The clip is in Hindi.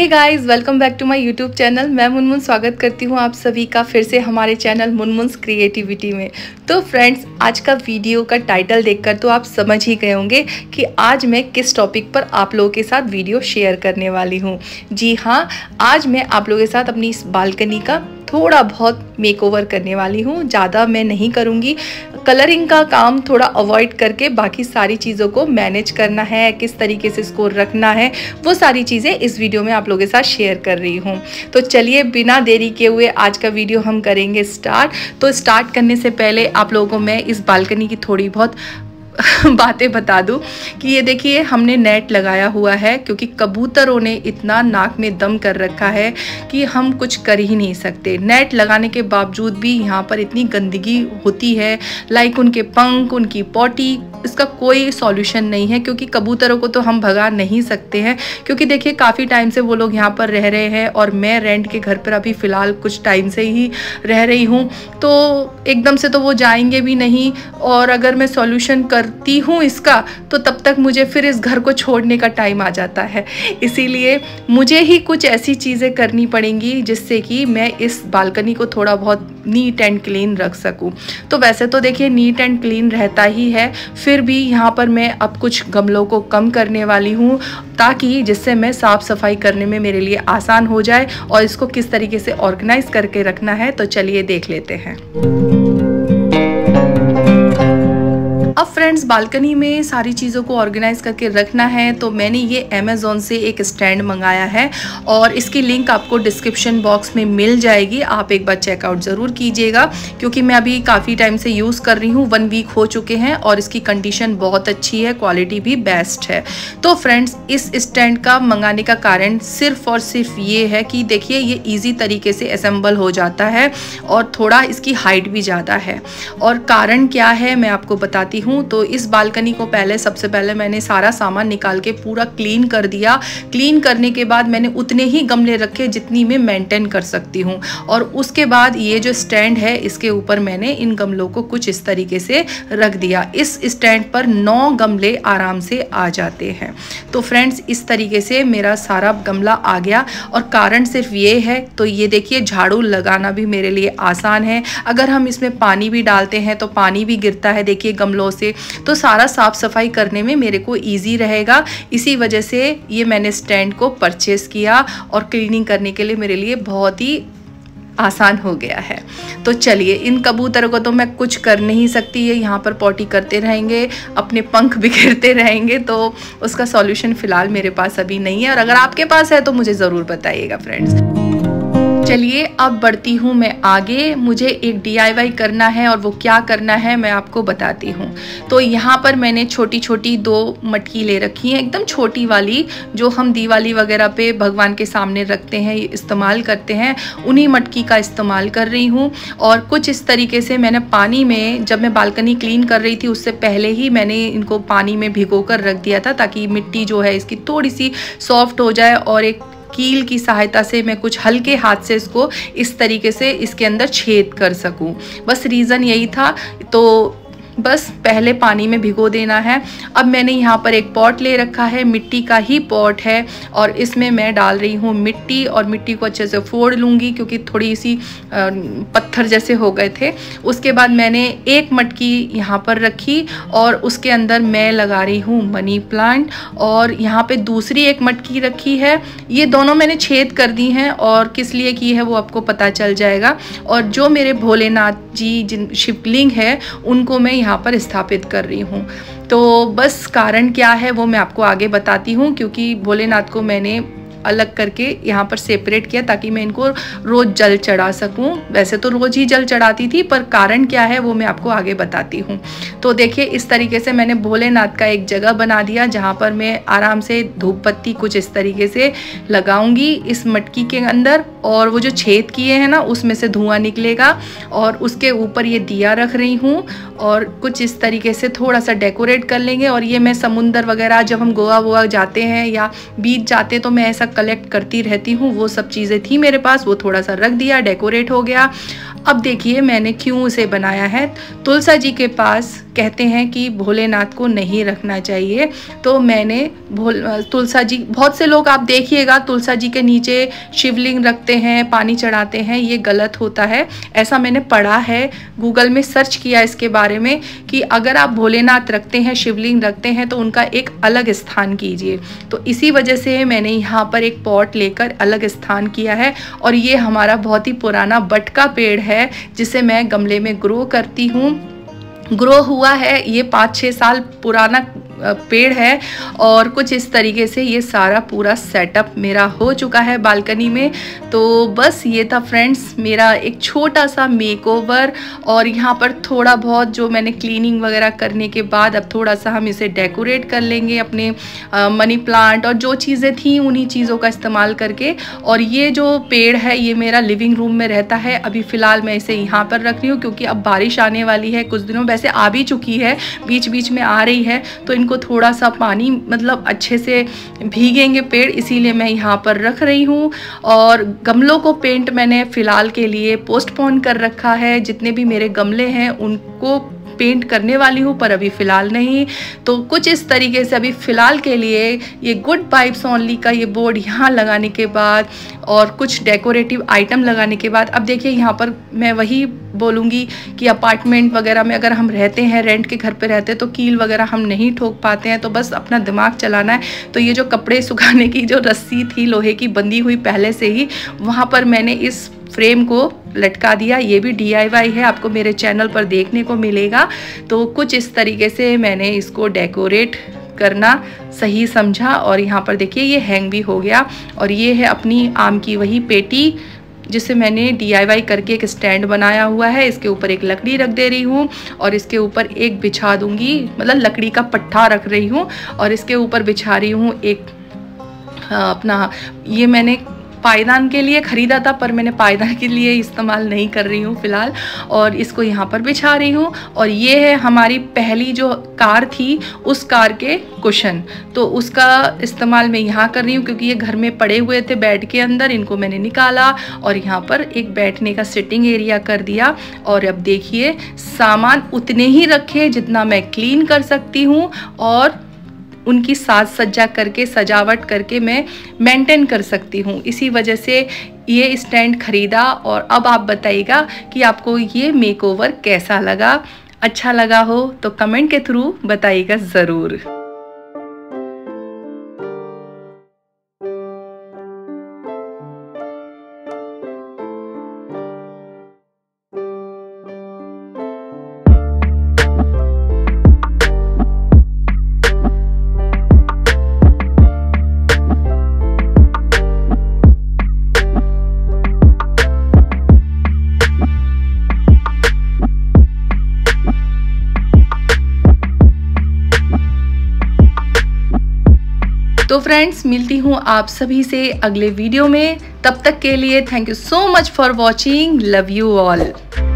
Guys, welcome back to my YouTube channel. मैं मुनमुन स्वागत करती हूँ आप सभी का फिर से हमारे चैनल मुनमुन्स क्रिएटिविटी में। तो फ्रेंड्स, आज का वीडियो का टाइटल देखकर तो आप समझ ही गए होंगे कि आज मैं किस टॉपिक पर आप लोगों के साथ वीडियो शेयर करने वाली हूँ। जी हाँ, आज मैं आप लोगों के साथ अपनी इस बालकनी का थोड़ा बहुत मेकओवर करने वाली हूँ। ज़्यादा मैं नहीं करूँगी, कलरिंग का काम थोड़ा अवॉइड करके बाकी सारी चीज़ों को मैनेज करना है, किस तरीके से इसको रखना है, वो सारी चीज़ें इस वीडियो में आप लोगों के साथ शेयर कर रही हूँ। तो चलिए बिना देरी के हुए आज का वीडियो हम करेंगे स्टार्ट। तो स्टार्ट करने से पहले आप लोगों को मैं इस बालकनी की थोड़ी बहुत बातें बता दूं कि ये देखिए, हमने नेट लगाया हुआ है क्योंकि कबूतरों ने इतना नाक में दम कर रखा है कि हम कुछ कर ही नहीं सकते। नेट लगाने के बावजूद भी यहाँ पर इतनी गंदगी होती है, लाइक उनके पंख, उनकी पॉटी, इसका कोई सॉल्यूशन नहीं है क्योंकि कबूतरों को तो हम भगा नहीं सकते हैं। क्योंकि देखिए, काफ़ी टाइम से वो लोग यहाँ पर रह रहे हैं और मैं रेंट के घर पर अभी फ़िलहाल कुछ टाइम से ही रह रही हूँ, तो एकदम से तो वो जाएंगे भी नहीं। और अगर मैं सॉल्यूशन करती हूँ इसका, तो तब तक मुझे फिर इस घर को छोड़ने का टाइम आ जाता है। इसीलिए मुझे ही कुछ ऐसी चीज़ें करनी पड़ेंगी जिससे कि मैं इस बालकनी को थोड़ा बहुत नीट एंड क्लीन रख सकूं। तो वैसे तो देखिए नीट एंड क्लीन रहता ही है, फिर भी यहाँ पर मैं अब कुछ गमलों को कम करने वाली हूँ ताकि जिससे मैं साफ़ सफाई करने में मेरे लिए आसान हो जाए और इसको किस तरीके से ऑर्गेनाइज करके रखना है। तो चलिए देख लेते हैं। अब फ्रेंड्स, बालकनी में सारी चीज़ों को ऑर्गेनाइज करके रखना है तो मैंने ये अमेज़ॉन से एक स्टैंड मंगाया है और इसकी लिंक आपको डिस्क्रिप्शन बॉक्स में मिल जाएगी। आप एक बार चेकआउट ज़रूर कीजिएगा क्योंकि मैं अभी काफ़ी टाइम से यूज़ कर रही हूँ, 1 वीक हो चुके हैं और इसकी कंडीशन बहुत अच्छी है, क्वालिटी भी बेस्ट है। तो फ्रेंड्स, इस स्टैंड का मंगाने का कारण सिर्फ और सिर्फ ये है कि देखिए ये ईजी तरीके से असेंबल हो जाता है और थोड़ा इसकी हाइट भी ज़्यादा है। और कारण क्या है मैं आपको बताती हूँ। तो इस बालकनी को सबसे पहले मैंने सारा सामान निकाल के पूरा क्लीन कर दिया। क्लीन करने के बाद मैंने उतने ही गमले रखे जितनी मैं मेंटेन कर सकती हूँ और उसके बाद ये जो स्टैंड है इसके ऊपर मैंने इन गमलों को कुछ इस तरीके से रख दिया। इस स्टैंड पर 9 गमले आराम से आ जाते हैं। तो फ्रेंड्स, इस तरीके से मेरा सारा गमला आ गया और कारण सिर्फ ये है। तो ये देखिए, झाड़ू लगाना भी मेरे लिए आसान है। अगर हम इसमें पानी भी डालते हैं तो पानी भी गिरता है देखिए गमलों से, तो सारा साफ सफाई करने में मेरे को इजी रहेगा। इसी वजह से ये मैंने स्टैंड को परचेस किया और क्लीनिंग करने के लिए मेरे लिए बहुत ही आसान हो गया है। तो चलिए, इन कबूतरों को तो मैं कुछ कर नहीं सकती, ये यहाँ पर पॉटी करते रहेंगे, अपने पंख बिखेरते रहेंगे, तो उसका सॉल्यूशन फ़िलहाल मेरे पास अभी नहीं है। और अगर आपके पास है तो मुझे ज़रूर बताइएगा फ्रेंड्स। चलिए अब बढ़ती हूँ मैं आगे। मुझे एक DIY करना है और वो क्या करना है मैं आपको बताती हूँ। तो यहाँ पर मैंने छोटी छोटी 2 मटकी ले रखी हैं, एकदम छोटी वाली, जो हम दिवाली वगैरह पे भगवान के सामने रखते हैं, इस्तेमाल करते हैं, उन्हीं मटकी का इस्तेमाल कर रही हूँ। और कुछ इस तरीके से मैंने पानी में, जब मैं बालकनी क्लीन कर रही थी उससे पहले ही मैंने इनको पानी में भिगो कर रख दिया था ताकि मिट्टी जो है इसकी थोड़ी सी सॉफ्ट हो जाए और एक कील की सहायता से मैं कुछ हल्के हाथ से इसको इस तरीके से इसके अंदर छेद कर सकूं। बस रीज़न यही था। तो बस पहले पानी में भिगो देना है। अब मैंने यहाँ पर एक पॉट ले रखा है, मिट्टी का ही पॉट है और इसमें मैं डाल रही हूँ मिट्टी और मिट्टी को अच्छे से फोड़ लूँगी क्योंकि थोड़ी सी पत्थर जैसे हो गए थे। उसके बाद मैंने एक मटकी यहाँ पर रखी और उसके अंदर मैं लगा रही हूँ मनी प्लांट और यहाँ पे दूसरी एक मटकी रखी है। ये दोनों मैंने छेद कर दी हैं और किस लिए की है वो आपको पता चल जाएगा। और जो मेरे भोलेनाथ जी जिन शिवलिंग है उनको मैं यहाँ पर स्थापित कर रही हूँ। तो बस कारण क्या है वो मैं आपको आगे बताती हूँ क्योंकि भोलेनाथ को मैंने अलग करके यहाँ पर सेपरेट किया ताकि मैं इनको रोज़ जल चढ़ा सकूँ। वैसे तो रोज़ ही जल चढ़ाती थी, पर कारण क्या है वो मैं आपको आगे बताती हूँ। तो देखिए, इस तरीके से मैंने भोलेनाथ का एक जगह बना दिया जहाँ पर मैं आराम से धूप बत्ती कुछ इस तरीके से लगाऊंगी इस मटकी के अंदर और वो जो छेद किए हैं ना उसमें से धुआं निकलेगा और उसके ऊपर ये दिया रख रही हूँ और कुछ इस तरीके से थोड़ा सा डेकोरेट कर लेंगे। और ये मैं समुंदर वगैरह जब हम गोवा वोवा जाते हैं या बीच जाते तो मैं ऐसा कलेक्ट करती रहती हूँ, वो सब चीज़ें थी मेरे पास, वो थोड़ा सा रख दिया, डेकोरेट हो गया। अब देखिए मैंने क्यों उसे बनाया है। तुलसा जी के पास कहते हैं कि भोलेनाथ को नहीं रखना चाहिए, तो मैंने तुलसा जी, बहुत से लोग आप देखिएगा तुलसा जी के नीचे शिवलिंग रखते हैं, पानी चढ़ाते हैं, ये गलत होता है। ऐसा मैंने पढ़ा है, गूगल में सर्च किया इसके बारे में कि अगर आप भोलेनाथ रखते हैं, शिवलिंग रखते हैं, तो उनका एक अलग स्थान कीजिए। तो इसी वजह से मैंने यहाँ पर एक पॉट लेकर अलग स्थान किया है। और ये हमारा बहुत ही पुराना बट का पेड़ है जिसे मैं गमले में ग्रो करती हूँ। ग्रो हुआ है, ये 5-6 साल पुराना पेड़ है और कुछ इस तरीके से ये सारा पूरा सेटअप मेरा हो चुका है बालकनी में। तो बस ये था फ्रेंड्स मेरा एक छोटा सा मेकओवर। और यहाँ पर थोड़ा बहुत जो मैंने क्लीनिंग वगैरह करने के बाद अब थोड़ा सा हम इसे डेकोरेट कर लेंगे अपने मनी प्लांट और जो चीज़ें थी उन्हीं चीज़ों का इस्तेमाल करके। और ये जो पेड़ है ये मेरा लिविंग रूम में रहता है। अभी फ़िलहाल मैं इसे यहाँ पर रख रही हूँ क्योंकि अब बारिश आने वाली है कुछ दिनों, वैसे आ भी चुकी है, बीच बीच में आ रही है, तो को थोड़ा सा पानी मतलब अच्छे से भीगेंगे पेड़, इसीलिए मैं यहाँ पर रख रही हूँ। और गमलों को पेंट मैंने फ़िलहाल के लिए पोस्टपोन कर रखा है। जितने भी मेरे गमले हैं उनको पेंट करने वाली हूँ, पर अभी फ़िलहाल नहीं। तो कुछ इस तरीके से अभी फ़िलहाल के लिए ये गुड वाइब्स ओनली का ये बोर्ड यहाँ लगाने के बाद और कुछ डेकोरेटिव आइटम लगाने के बाद, अब देखिए यहाँ पर मैं वही बोलूँगी कि अपार्टमेंट वगैरह में अगर हम रहते हैं, रेंट के घर पे रहते हैं, तो कील वगैरह हम नहीं ठोक पाते हैं, तो बस अपना दिमाग चलाना है। तो ये जो कपड़े सुखाने की जो रस्सी थी लोहे की बंधी हुई पहले से ही, वहाँ पर मैंने इस फ्रेम को लटका दिया। ये भी DIY है, आपको मेरे चैनल पर देखने को मिलेगा। तो कुछ इस तरीके से मैंने इसको डेकोरेट करना सही समझा। और यहाँ पर देखिए ये हैंग भी हो गया। और ये है अपनी आम की वही पेटी जिसे मैंने DIY करके एक स्टैंड बनाया हुआ है। इसके ऊपर एक लकड़ी रख दे रही हूँ और इसके ऊपर एक बिछा दूंगी, मतलब लकड़ी का पट्टा रख रही हूँ और इसके ऊपर बिछा रही हूँ एक अपना, ये मैंने पायदान के लिए ख़रीदा था पर मैंने पायदान के लिए इस्तेमाल नहीं कर रही हूँ फ़िलहाल। और इसको यहाँ पर बिछा रही हूँ। और ये है हमारी पहली जो कार थी उस कार के कुशन, तो उसका इस्तेमाल मैं यहाँ कर रही हूँ क्योंकि ये घर में पड़े हुए थे बेड के अंदर, इनको मैंने निकाला और यहाँ पर एक बैठने का सिटिंग एरिया कर दिया। और अब देखिए सामान उतने ही रखे जितना मैं क्लीन कर सकती हूँ और उनकी साज सज्जा करके सजावट करके मैं मेंटेन कर सकती हूँ। इसी वजह से ये स्टैंड ख़रीदा। और अब आप बताइएगा कि आपको ये मेकओवर कैसा लगा। अच्छा लगा हो तो कमेंट के थ्रू बताइएगा ज़रूर। तो फ्रेंड्स मिलती हूँ आप सभी से अगले वीडियो में। तब तक के लिए thank you so much for watching. Love you all.